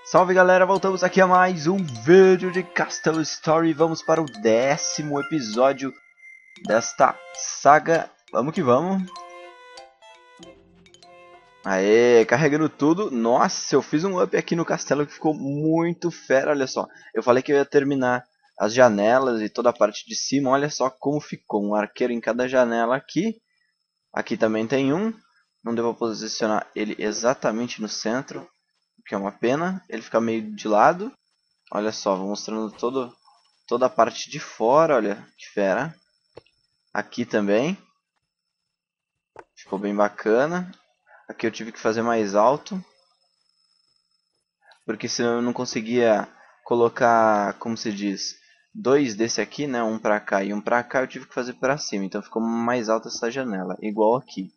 Salve galera, voltamos aqui a mais um vídeo de Castle Story. Vamos para o 10º episódio desta saga. Vamos que vamos. Aê, carregando tudo. Nossa, eu fiz um up aqui no castelo que ficou muito fera, olha só. Eu falei que eu ia terminar as janelas e toda a parte de cima. Olha só como ficou, um arqueiro em cada janela aqui. Aqui também tem um. Não devo posicionar ele exatamente no centro, que é uma pena. Ele fica meio de lado. Olha só, vou mostrando toda a parte de fora, olha que fera. Aqui também. Ficou bem bacana. Aqui eu tive que fazer mais alto, porque senão eu não conseguia colocar, como se diz, dois desse aqui, né? Um pra cá e um pra cá, eu tive que fazer pra cima. Então ficou mais alta essa janela, igual aqui.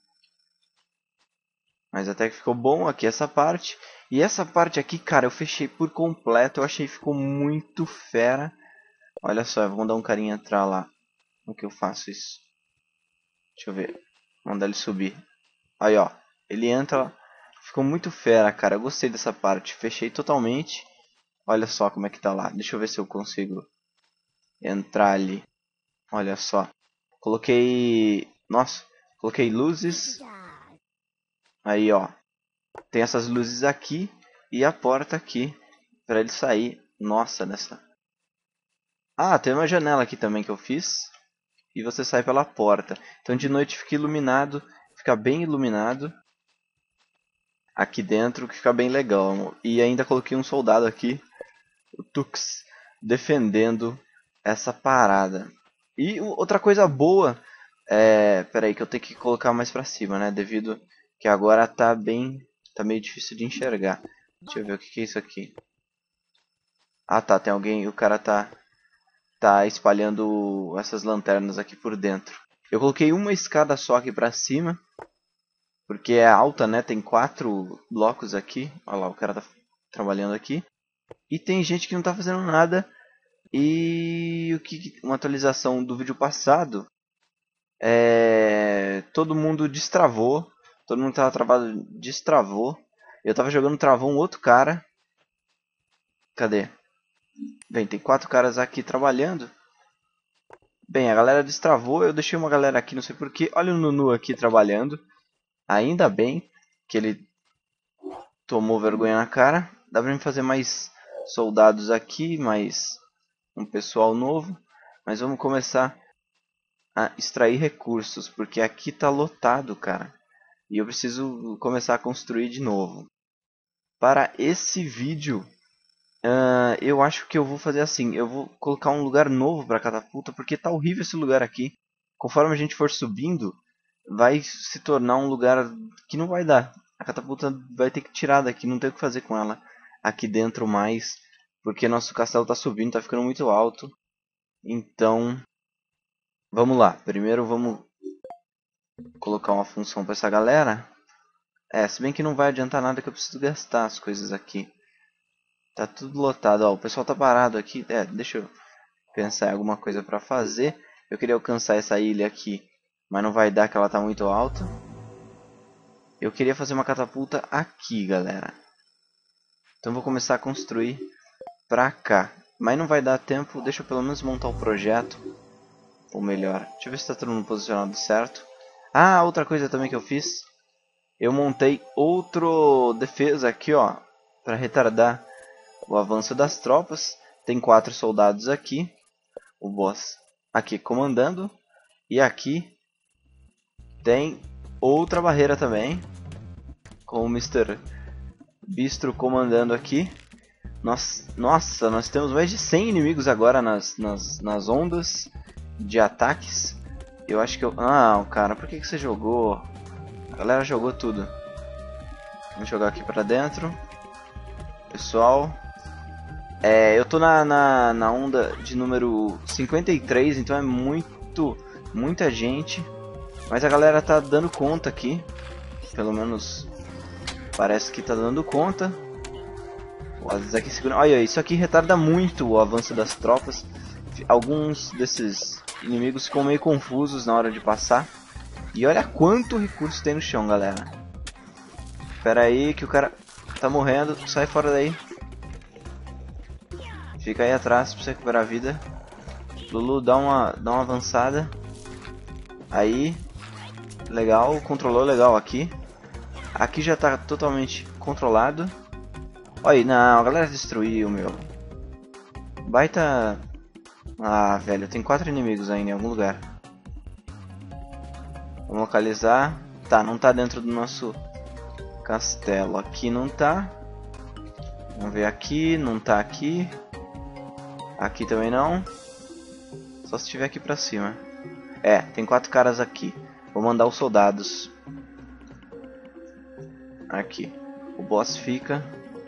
Mas até que ficou bom aqui essa parte. E essa parte aqui, cara, eu fechei por completo. Eu achei que ficou muito fera. Olha só, vou mandar um carinha entrar lá. Como que eu faço isso? Deixa eu ver. Mandar ele subir. Aí, ó. Ele entra. Ficou muito fera, cara. Eu gostei dessa parte. Fechei totalmente. Olha só como é que tá lá. Deixa eu ver se eu consigo entrar ali. Olha só. Coloquei... Nossa. Coloquei luzes. Aí, ó. Tem essas luzes aqui e a porta aqui para ele sair. Nossa, nessa. Ah, tem uma janela aqui também que eu fiz e você sai pela porta. Então de noite fica iluminado, fica bem iluminado aqui dentro, que fica bem legal. E ainda coloquei um soldado aqui, o Tux, defendendo essa parada. E outra coisa boa peraí que eu tenho que colocar mais para cima, né? Devido que agora tá meio difícil de enxergar. Deixa eu ver o que é isso aqui. Ah tá, tem alguém, o cara tá espalhando essas lanternas aqui por dentro. Eu coloquei uma escada só aqui pra cima, porque é alta, né? Tem 4 blocos aqui. Olha lá, o cara tá trabalhando aqui. E tem gente que não tá fazendo nada. E uma atualização do vídeo passado, todo mundo destravou. Todo mundo que tava travado destravou. Eu tava jogando, travou um outro cara. Cadê? Bem, tem 4 caras aqui trabalhando. Bem, a galera destravou. Eu deixei uma galera aqui, não sei porquê. Olha o Nunu aqui trabalhando. Ainda bem que ele tomou vergonha na cara. Dá pra mim fazer mais soldados aqui, mais um pessoal novo. Mas vamos começar a extrair recursos, porque aqui tá lotado, cara. E eu preciso começar a construir de novo. Para esse vídeo, eu acho que eu vou fazer assim. Eu vou colocar um lugar novo para catapulta, porque tá horrível esse lugar aqui. Conforme a gente for subindo, vai se tornar um lugar que não vai dar. A catapulta vai ter que tirar daqui, não tem o que fazer com ela aqui dentro mais, porque nosso castelo tá subindo, tá ficando muito alto. Então, vamos lá. Primeiro vamos colocar uma função para essa galera. Se bem que não vai adiantar nada, que eu preciso gastar as coisas aqui. Tá tudo lotado, ó. O pessoal tá parado aqui. Deixa eu pensar em alguma coisa para fazer. Eu queria alcançar essa ilha aqui, mas não vai dar, que ela tá muito alta. Eu queria fazer uma catapulta aqui, galera. Então vou começar a construir pra cá. Mas não vai dar tempo, deixa eu pelo menos montar o projeto. Ou melhor, deixa eu ver se tá todo mundo posicionado certo. Ah, outra coisa também que eu fiz. Eu montei outro defesa aqui, ó, para retardar o avanço das tropas. Tem 4 soldados aqui. O boss aqui comandando. E aqui tem outra barreira também, com o Mr. Bistro comandando aqui. Nossa, nós temos mais de 100 inimigos agora nas ondas de ataques. Eu acho que eu... Ah, cara, por que você jogou? A galera jogou tudo. Vamos jogar aqui pra dentro. Pessoal, eu tô na onda de número 53, então é muita gente. Mas a galera tá dando conta aqui. Pelo menos parece que tá dando conta. Olha, isso aqui retarda muito o avanço das tropas. Alguns desses inimigos ficam meio confusos na hora de passar. E olha quanto recurso tem no chão, galera. Espera aí que o cara tá morrendo. Sai fora daí. Fica aí atrás pra você recuperar a vida. Lulu, dá uma avançada. Aí. Legal, controlou legal aqui. Aqui já tá totalmente controlado. Olha aí, não, a galera destruiu, meu. Baita... Ah, velho, tem 4 inimigos ainda em algum lugar. Vamos localizar. Tá, não tá dentro do nosso castelo. Aqui não tá. Vamos ver aqui, não tá aqui. Aqui também não. Só se estiver aqui pra cima. É, tem 4 caras aqui. Vou mandar os soldados. Aqui. O boss fica.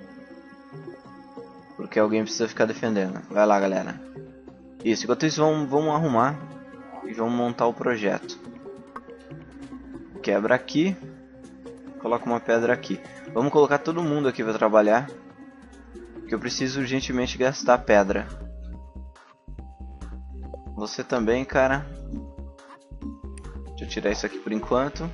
Porque alguém precisa ficar defendendo. Vai lá, galera. Isso, enquanto isso vamos arrumar. E vamos montar o projeto. Quebra aqui. Coloca uma pedra aqui. Vamos colocar todo mundo aqui para trabalhar. Porque eu preciso urgentemente gastar pedra. Você também, cara. Deixa eu tirar isso aqui por enquanto.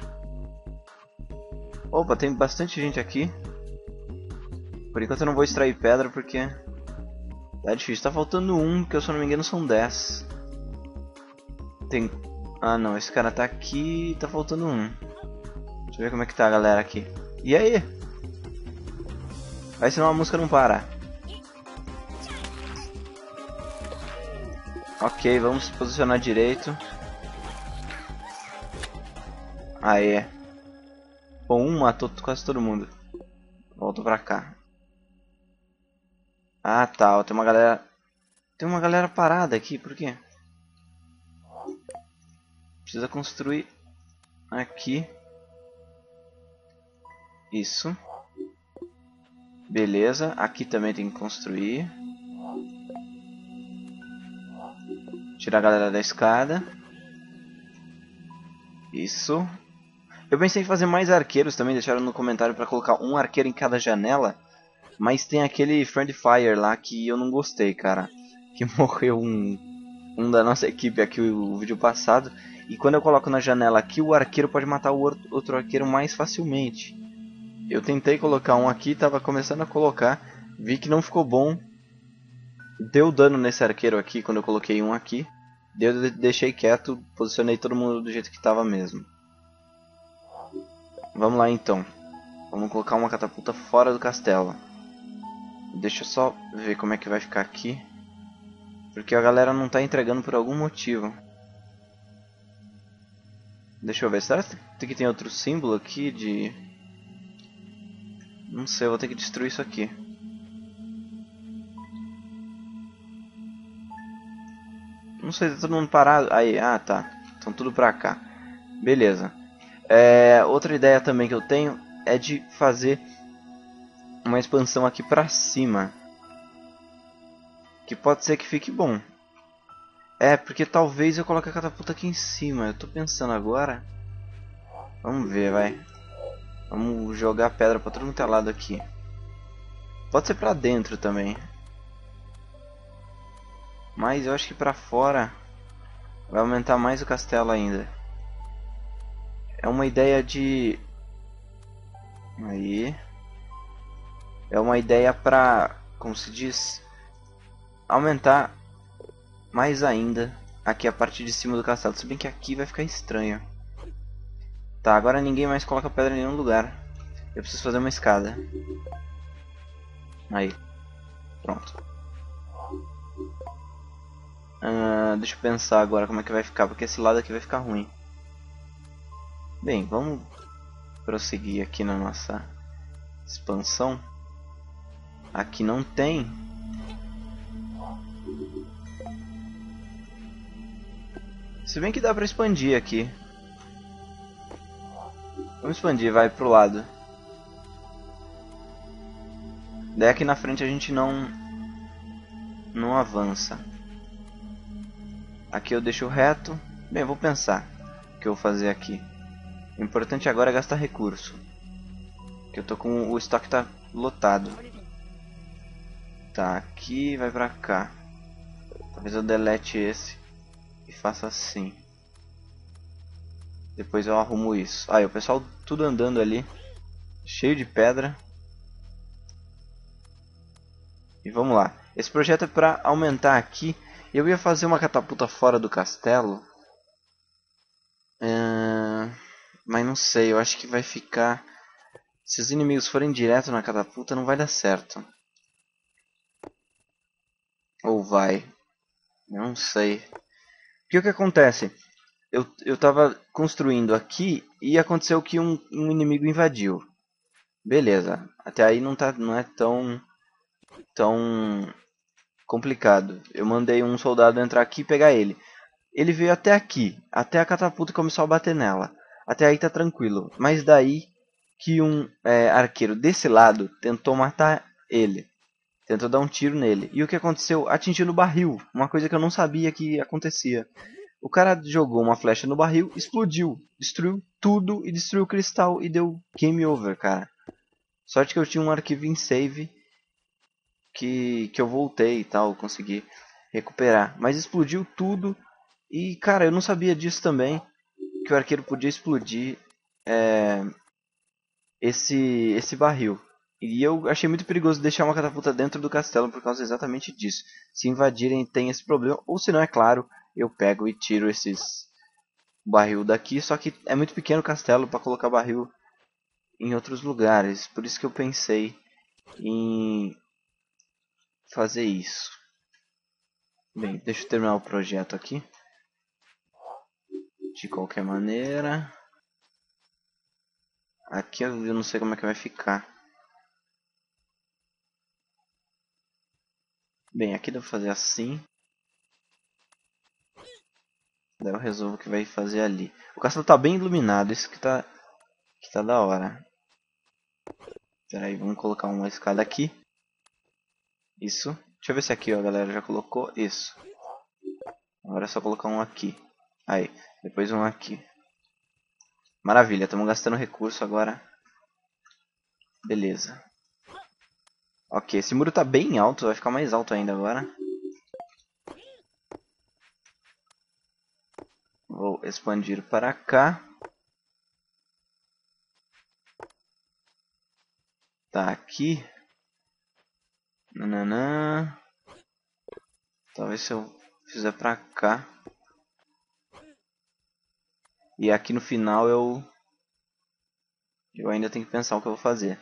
Opa, tem bastante gente aqui. Por enquanto eu não vou extrair pedra porque tá difícil. Tá faltando um, que eu, se eu não me engano são 10. Tem... Ah não, esse cara tá aqui e tá faltando um. Deixa eu ver como é que tá a galera aqui. E aí? Vai, senão a música não para. Ok, vamos se posicionar direito. Aê. Bom, um matou quase todo mundo. Volto pra cá. Ah tá, ó, tem uma galera... Tem uma galera parada aqui, por quê? Precisa construir aqui. Isso. Beleza, aqui também tem que construir. Tirar a galera da escada. Isso. Eu pensei em fazer mais arqueiros também, deixaram no comentário para colocar um arqueiro em cada janela. Mas tem aquele Friendly Fire lá que eu não gostei, cara. Que morreu um da nossa equipe aqui o vídeo passado. E quando eu coloco na janela aqui, o arqueiro pode matar o outro arqueiro mais facilmente. Eu tentei colocar um aqui, tava começando a colocar. Vi que não ficou bom. Deu dano nesse arqueiro aqui quando eu coloquei um aqui. Eu deixei quieto, posicionei todo mundo do jeito que tava mesmo. Vamos lá então. Vamos colocar uma catapulta fora do castelo. Deixa eu só ver como é que vai ficar aqui. Porque a galera não tá entregando por algum motivo. Deixa eu ver, será que tem outro símbolo aqui de... Não sei, eu vou ter que destruir isso aqui. Não sei, tá todo mundo parado. Aí, ah tá. Estão tudo pra cá. Beleza. Outra ideia também que eu tenho é de fazer uma expansão aqui pra cima. Que pode ser que fique bom. Porque talvez eu coloque a catapulta aqui em cima. Eu tô pensando agora. Vamos ver, vai. Vamos jogar pedra pra todo mundo lado aqui. Pode ser pra dentro também. Mas eu acho que pra fora vai aumentar mais o castelo ainda. É uma ideia de... Aí. É uma ideia pra... Como se diz? Aumentar mais ainda aqui a parte de cima do castelo. Se bem que aqui vai ficar estranho. Tá, agora ninguém mais coloca pedra em nenhum lugar. Eu preciso fazer uma escada. Aí. Pronto. Deixa eu pensar agora como é que vai ficar, porque esse lado aqui vai ficar ruim. Bem, vamos prosseguir aqui na nossa expansão. Aqui não tem. Se bem que dá pra expandir aqui. Vamos expandir, vai pro lado. Daí aqui na frente a gente não avança. Aqui eu deixo reto. Bem, eu vou pensar o que eu vou fazer aqui. O importante agora é gastar recurso. Que eu tô com... O estoque tá lotado. Tá, aqui vai pra cá. Talvez eu delete esse e faça assim. Depois eu arrumo isso. Aí, o pessoal tudo andando ali. Cheio de pedra. E vamos lá. Esse projeto é pra aumentar aqui. Eu ia fazer uma catapulta fora do castelo. Mas não sei, eu acho que vai ficar... Se os inimigos forem direto na catapulta, não vai dar certo. Ou vai? Eu não sei. Porque o que acontece? Eu tava construindo aqui e aconteceu que um inimigo invadiu. Beleza, até aí não é tão complicado. Eu mandei um soldado entrar aqui e pegar ele. Ele veio até aqui, até a catapulta e começou a bater nela. Até aí tá tranquilo. Mas daí que um arqueiro desse lado tentou matar ele. Tentou dar um tiro nele. E o que aconteceu? Atingiu no barril. Uma coisa que eu não sabia que acontecia. O cara jogou uma flecha no barril, explodiu. Destruiu tudo e destruiu o cristal e deu game over, cara. Sorte que eu tinha um arquivo em save que eu voltei e tal, consegui recuperar. Mas explodiu tudo e, cara, eu não sabia disso também, que o arqueiro podia explodir esse barril. E eu achei muito perigoso deixar uma catapulta dentro do castelo por causa exatamente disso. Se invadirem tem esse problema, ou se não, é claro, eu pego e tiro esses barril daqui, só que é muito pequeno o castelo para colocar barril em outros lugares. Por isso que eu pensei em fazer isso. Bem, deixa eu terminar o projeto aqui. De qualquer maneira. Aqui eu não sei como é que vai ficar. Bem, aqui dá pra fazer assim. Daí eu resolvo o que vai fazer ali. O castelo tá bem iluminado, isso que tá da hora. Espera aí, vamos colocar uma escada aqui. Isso. Deixa eu ver se aqui, ó, a galera já colocou. Isso. Agora é só colocar um aqui. Aí, depois um aqui. Maravilha, estamos gastando recurso agora. Beleza. Ok, esse muro tá bem alto, vai ficar mais alto ainda agora. Vou expandir para cá. Tá aqui. Nananã. Talvez se eu fizer pra cá. E aqui no final eu ainda tenho que pensar o que eu vou fazer.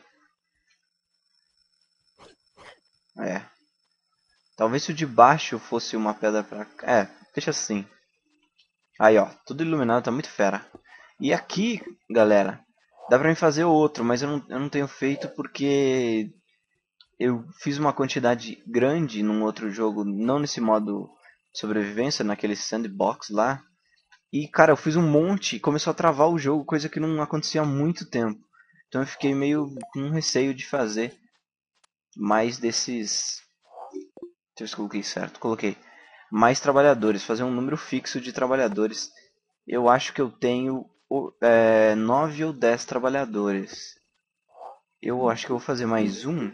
Talvez se o de baixo fosse uma pedra pra cá. Deixa assim. Aí, ó. Tudo iluminado, tá muito fera. E aqui, galera, dá pra mim fazer outro, mas eu não tenho feito porque eu fiz uma quantidade grande num outro jogo, não nesse modo sobrevivência, naquele sandbox lá. E, cara, eu fiz um monte e começou a travar o jogo, coisa que não acontecia há muito tempo. Então eu fiquei meio com receio de fazer mais desses... Deixa eu ver se eu coloquei certo. Coloquei mais trabalhadores, fazer um número fixo de trabalhadores. Eu acho que eu tenho 9 ou 10 trabalhadores. Eu acho que eu vou fazer mais um.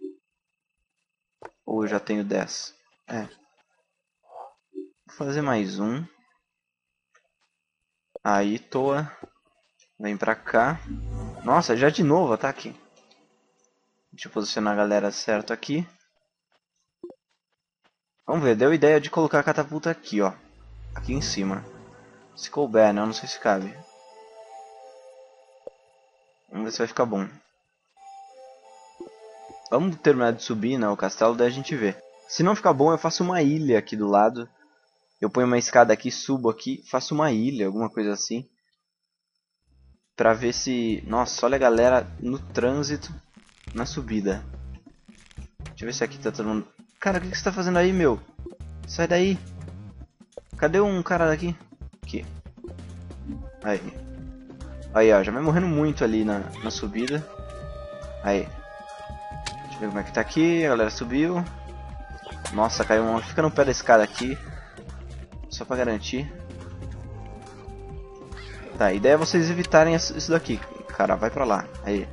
Ou eu já tenho 10? Vou fazer mais um. Aí, Toa. Vem pra cá. Nossa, já de novo ataque. Deixa eu posicionar a galera certo aqui. Vamos ver, deu ideia de colocar a catapulta aqui, ó. Aqui em cima. Se couber, né? Eu não sei se cabe. Vamos ver se vai ficar bom. Vamos terminar de subir, né, o castelo, daí a gente vê. Se não ficar bom, eu faço uma ilha aqui do lado. Eu ponho uma escada aqui, subo aqui, faço uma ilha, alguma coisa assim. Pra ver se... Nossa, olha a galera no trânsito, na subida. Deixa eu ver se aqui tá todo mundo... Cara, o que você tá fazendo aí, meu? Sai daí. Cadê um cara daqui? Aqui. Aí. Aí, ó, já vai morrendo muito ali na subida. Aí. Deixa eu ver como é que tá aqui, a galera subiu. Nossa, caiu um... Fica no pé da escada aqui. Só pra garantir. Tá, a ideia é vocês evitarem isso daqui. Cara, vai pra lá. Aí.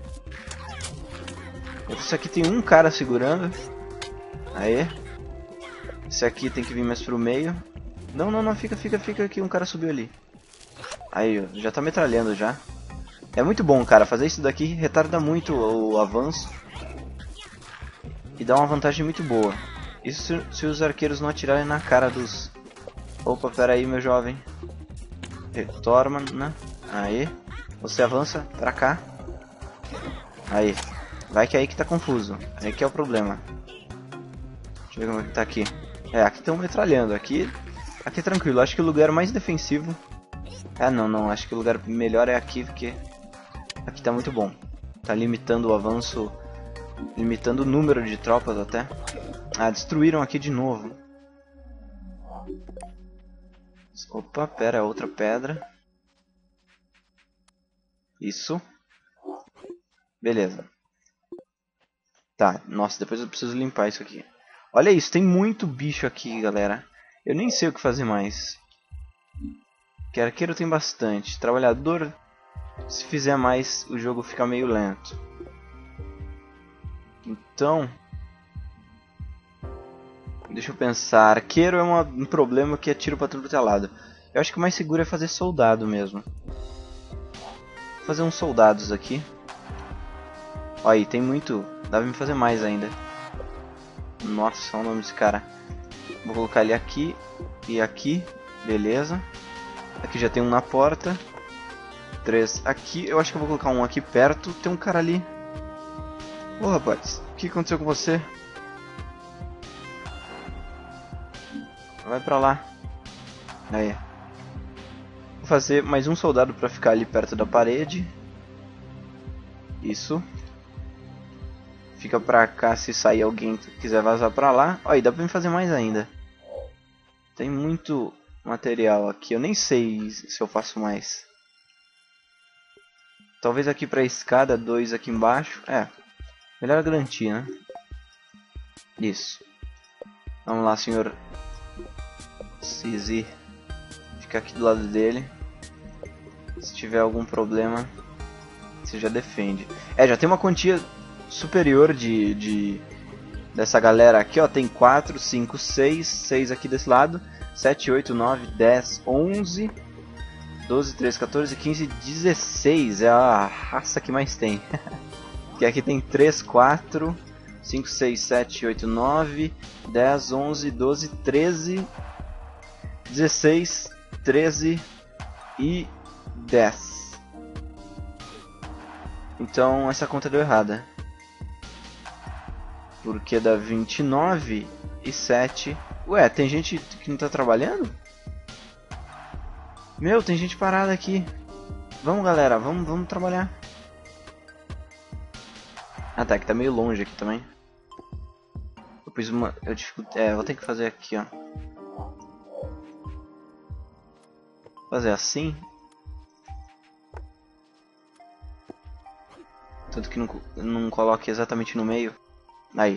Isso aqui tem um cara segurando. Aí. Esse aqui tem que vir mais pro meio. Não, fica aqui. Um cara subiu ali. Aí, ó, já tá metralhando já. É muito bom, cara. Fazer isso daqui retarda muito o avanço. E dá uma vantagem muito boa. Isso se os arqueiros não atirarem na cara dos... Opa, pera aí, meu jovem. Retorna. Aí. Você avança pra cá. Aí. Vai que é aí que tá confuso. Aí que é o problema. Deixa eu ver como é que tá aqui. É, aqui estão metralhando. Aqui é tranquilo. Acho que o lugar mais defensivo... Ah, não. Acho que o lugar melhor é aqui, porque... Aqui tá muito bom. Tá limitando o avanço... Limitando o número de tropas até. Ah, destruíram aqui de novo. Opa, pera, outra pedra. Isso. Beleza. Tá, nossa, depois eu preciso limpar isso aqui. Olha isso, tem muito bicho aqui, galera. Eu nem sei o que fazer mais. Que arqueiro tem bastante. Trabalhador, se fizer mais, o jogo fica meio lento. Então... Deixa eu pensar. Arqueiro é um problema que é tiro pra tudo que é lado. Eu acho que o mais seguro é fazer soldado mesmo. Vou fazer uns soldados aqui. Olha aí, tem muito. Dá pra me fazer mais ainda. Nossa, olha o nome desse cara. Vou colocar ele aqui e aqui. Beleza. Aqui já tem um na porta. 3 aqui. Eu acho que eu vou colocar um aqui perto. Tem um cara ali. Ô rapaz, o que aconteceu com você? Vai pra lá. Aí. Vou fazer mais um soldado pra ficar ali perto da parede. Isso. Fica pra cá se sair alguém que quiser vazar pra lá. Ó, e dá pra me fazer mais ainda. Tem muito material aqui. Eu nem sei se eu faço mais. Talvez aqui pra escada, 2 aqui embaixo. É, melhor garantir, né? Isso. Vamos lá, senhor Sisi. Fica aqui do lado dele. Se tiver algum problema, você já defende. É, já tem uma quantia superior dessa galera aqui, ó. Tem 4, 5, 6, 6 aqui desse lado, 7, 8, 9, 10, 11, 12, 13, 14, 15, 16. É a raça que mais tem. Que aqui tem 3, 4, 5, 6, 7, 8, 9, 10, 11, 12, 13, 16, 13 e 10. Então essa conta deu errada. Porque dá 29 e 7. Ué, tem gente que não tá trabalhando? Meu, tem gente parada aqui. Vamos, galera, vamos trabalhar. Ah, tá, que tá meio longe aqui também. Eu pus uma... vou ter que fazer aqui, ó. Fazer assim. Tanto que não coloque exatamente no meio. Aí.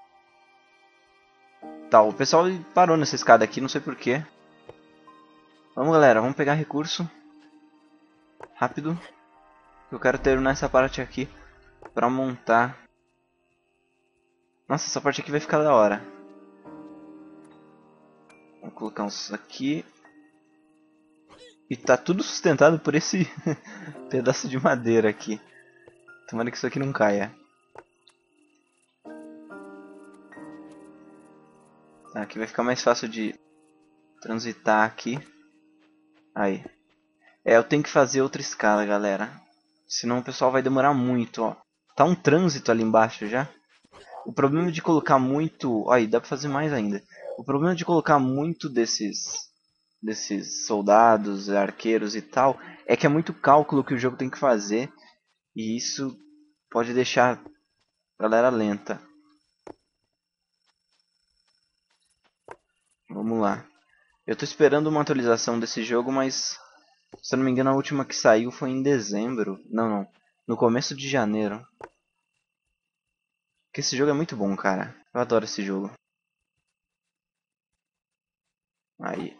Tá, o pessoal parou nessa escada aqui, não sei porquê. Vamos, galera, vamos pegar recurso. Rápido. Eu quero terminar essa parte aqui pra montar. Nossa, essa parte aqui vai ficar da hora. Vou colocar uns aqui. E tá tudo sustentado por esse pedaço de madeira aqui. Tomara que isso aqui não caia. Tá, aqui vai ficar mais fácil de transitar aqui. Aí. É, eu tenho que fazer outra escala, galera. Senão o pessoal vai demorar muito, ó. Tá um trânsito ali embaixo já. O problema de colocar muito... Aí, dá pra fazer mais ainda. O problema de colocar muito desses soldados, arqueiros e tal, é que é muito cálculo que o jogo tem que fazer. E isso pode deixar a galera lenta. Vamos lá. Eu tô esperando uma atualização desse jogo, mas... Se eu não me engano, a última que saiu foi em dezembro. Não. No começo de janeiro. Porque esse jogo é muito bom, cara. Eu adoro esse jogo. Aí.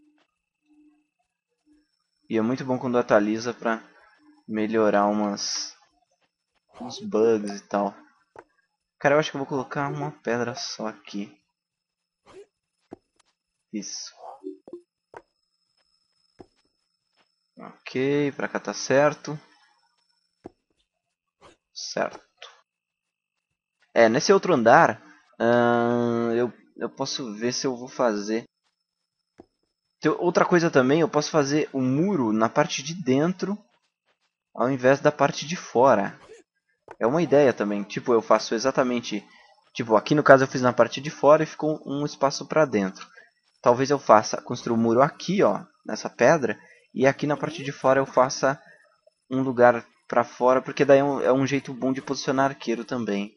E é muito bom quando atualiza pra melhorar uns bugs e tal. Cara, eu acho que eu vou colocar uma pedra só aqui. Isso. Ok, pra cá tá certo. Certo. É, nesse outro andar, eu posso ver se eu vou fazer. Outra coisa também, eu posso fazer o muro na parte de dentro ao invés da parte de fora. É uma ideia também. Tipo, eu faço exatamente... Tipo, aqui no caso eu fiz na parte de fora e ficou um espaço pra dentro. Talvez eu faça, construa o muro aqui, ó, nessa pedra. E aqui na parte de fora eu faça um lugar pra fora, porque daí é um jeito bom de posicionar arqueiro também.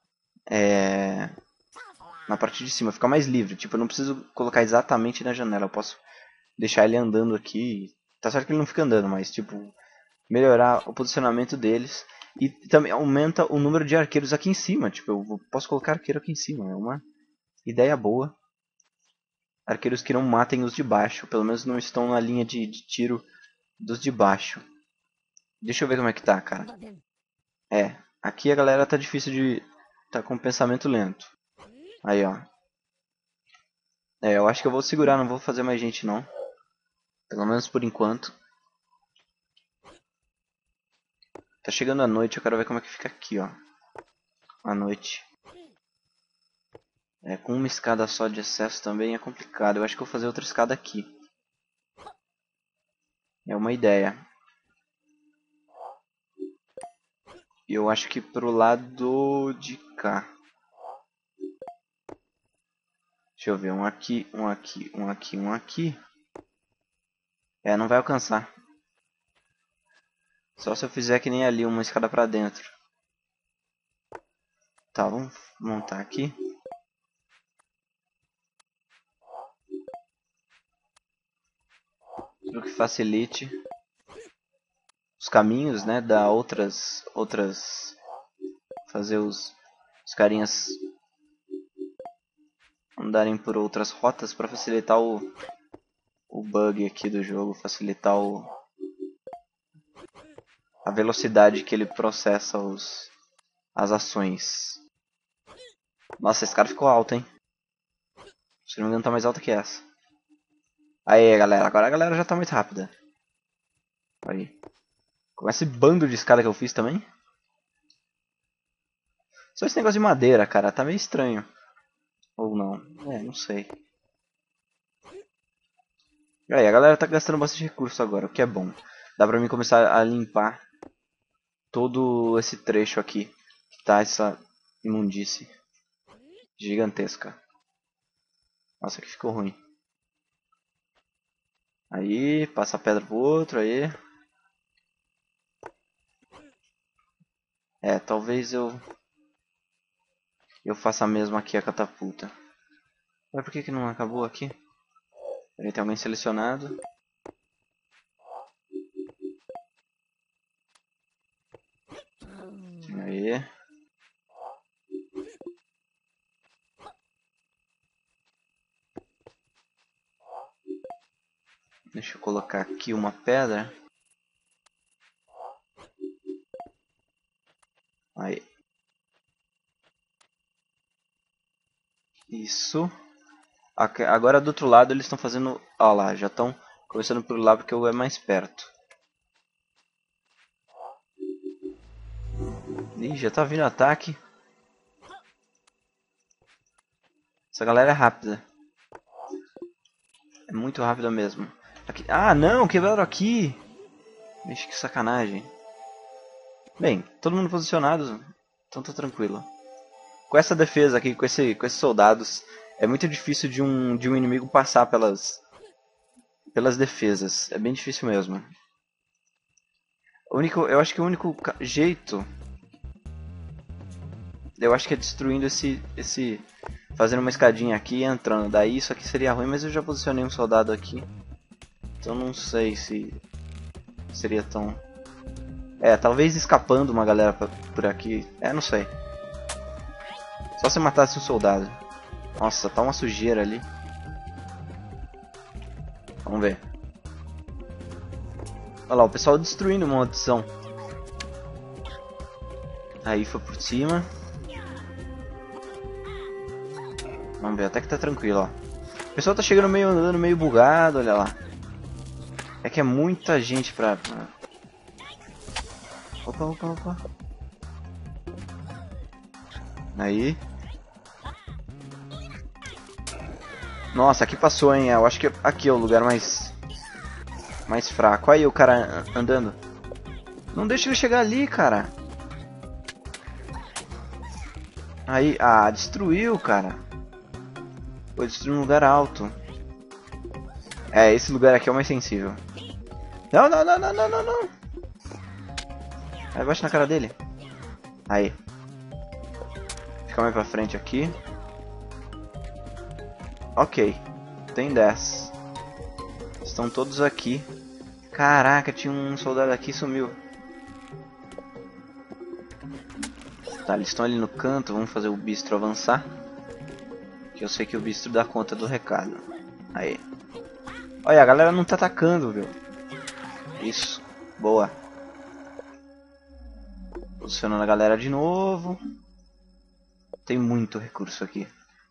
Na parte de cima, fica mais livre. Tipo, eu não preciso colocar exatamente na janela. Eu posso deixar ele andando aqui. Tá certo que ele não fica andando, mas tipo, melhorar o posicionamento deles. E também aumenta o número de arqueiros aqui em cima. Tipo, eu posso colocar arqueiro aqui em cima. É uma ideia boa. Arqueiros que não matem os de baixo. Pelo menos não estão na linha de tiro dos de baixo. Deixa eu ver como é que tá, cara. Aqui a galera tá difícil de... Tá com pensamento lento. Aí, ó. Eu acho que eu vou segurar, não vou fazer mais gente, não. Pelo menos por enquanto. Tá chegando a noite, eu quero ver como é que fica aqui, ó. A noite. Com uma escada só de acesso também é complicado. Eu acho que eu vou fazer outra escada aqui. É uma ideia. E eu acho que pro lado de cá. Deixa eu ver, um aqui, um aqui, um aqui, um aqui. Não vai alcançar. Só se eu fizer que nem ali, uma escada pra dentro. Tá, vamos montar aqui. Tudo que facilite os caminhos, né? Dar outras... Fazer os carinhas andarem por outras rotas para facilitar o bug aqui do jogo, facilitar a velocidade que ele processa as ações. Nossa, esse cara ficou alto, hein? Se não me engano tá mais alto que essa. Aí, galera, agora a galera já tá muito rápida. Aí. Com esse bando de escada que eu fiz também. Só esse negócio de madeira, cara, tá meio estranho. Ou não, não sei. Aí, a galera tá gastando bastante recurso agora, o que é bom. Dá pra mim começar a limpar todo esse trecho aqui. Que tá essa imundície gigantesca. Nossa, que ficou ruim. Aí, passa a pedra pro outro, aí. Talvez eu faça mesmo aqui a catapulta. Mas por que não acabou aqui? Aí tem alguém selecionado. Aí. Deixa eu colocar aqui uma pedra. Aí. Isso. Agora do outro lado eles estão fazendo... Olha lá, já estão começando por lá porque eu é mais perto. Ih, já tá vindo ataque. Essa galera é rápida. É muito rápida mesmo. Aqui... Ah, não! Quebraram aqui! Vixe, que sacanagem. Bem, todo mundo posicionado. Então tá tranquilo. Com essa defesa aqui, com esses soldados, é muito difícil de um inimigo passar pelas defesas. É bem difícil mesmo. Eu acho que o único jeito... Eu acho que é destruindo fazendo uma escadinha aqui e entrando. Daí isso aqui seria ruim, mas eu já posicionei um soldado aqui. Então não sei se seria tão... talvez escapando uma galera por aqui. Não sei. Só se matasse um soldado. Nossa, tá uma sujeira ali. Vamos ver. Olha lá, o pessoal destruindo uma maldição. Aí foi por cima. Vamos ver, até que tá tranquilo, ó. O pessoal tá chegando meio andando, meio bugado, olha lá. É que é muita gente pra... Opa. Aí. Nossa, aqui passou, hein? Eu acho que aqui é o lugar mais fraco. Aí o cara andando. Não deixa ele chegar ali, cara. Aí, destruiu, cara. Foi destruir um lugar alto. É, esse lugar aqui é o mais sensível. Não, não, não, não, não, não, não. Aí bate na cara dele. Aí. Fica mais pra frente aqui. Ok. Tem 10. Estão todos aqui. Caraca, tinha um soldado aqui e sumiu. Tá, eles estão ali no canto. Vamos fazer o bistro avançar. Que eu sei que o bistro dá conta do recado. Aí. Olha, a galera não tá atacando, viu? Isso. Boa. Posicionando a galera de novo. Tem muito recurso aqui.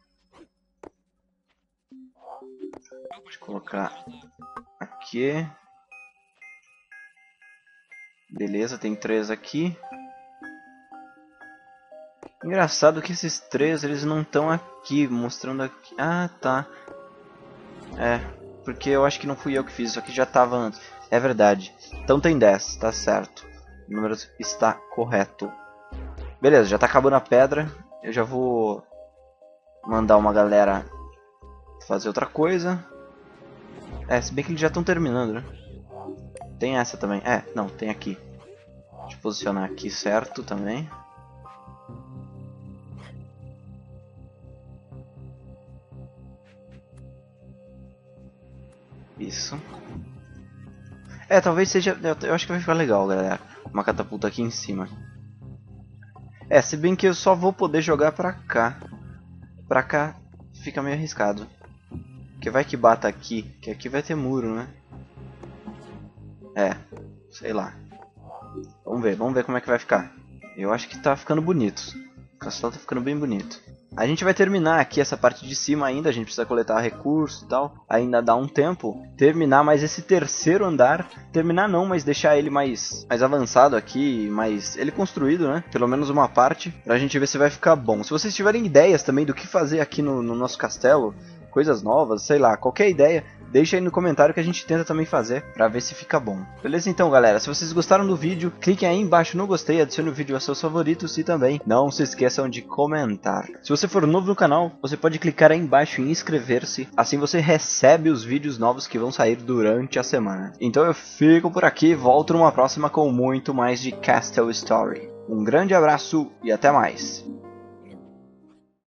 Deixa eu colocar aqui. Beleza, tem 3 aqui. Engraçado que esses 3 eles não estão aqui, mostrando aqui. Ah, tá. É, porque eu acho que não fui eu que fiz, isso aqui já tava antes. É verdade. Então tem 10, tá certo. O número está correto. Beleza, já tá acabando a pedra. Eu já vou mandar uma galera fazer outra coisa. É, se bem que eles já estão terminando, né? Tem essa também. É, não, tem aqui. Deixa eu posicionar aqui certo também. Isso. É, talvez seja... Eu acho que vai ficar legal, galera. Uma catapulta aqui em cima. É, se bem que eu só vou poder jogar pra cá. Pra cá fica meio arriscado. Porque vai que bata aqui. Que aqui vai ter muro, né? É, sei lá. Vamos ver como é que vai ficar. Eu acho que tá ficando bonito. O castelo tá ficando bem bonito. A gente vai terminar aqui essa parte de cima ainda, a gente precisa coletar recursos e tal. Ainda dá um tempo. Terminar mais esse terceiro andar. Terminar não, mas deixar ele mais avançado aqui, mais ele construído, né? Pelo menos uma parte, pra gente ver se vai ficar bom. Se vocês tiverem ideias também do que fazer aqui no nosso castelo, coisas novas, sei lá, qualquer ideia, deixa aí no comentário que a gente tenta também fazer pra ver se fica bom. Beleza então, galera? Se vocês gostaram do vídeo, cliquem aí embaixo no gostei, adicione o vídeo aos seus favoritos e também não se esqueçam de comentar. Se você for novo no canal, você pode clicar aí embaixo em inscrever-se, assim você recebe os vídeos novos que vão sair durante a semana. Então eu fico por aqui, volto numa próxima com muito mais de Castle Story. Um grande abraço e até mais!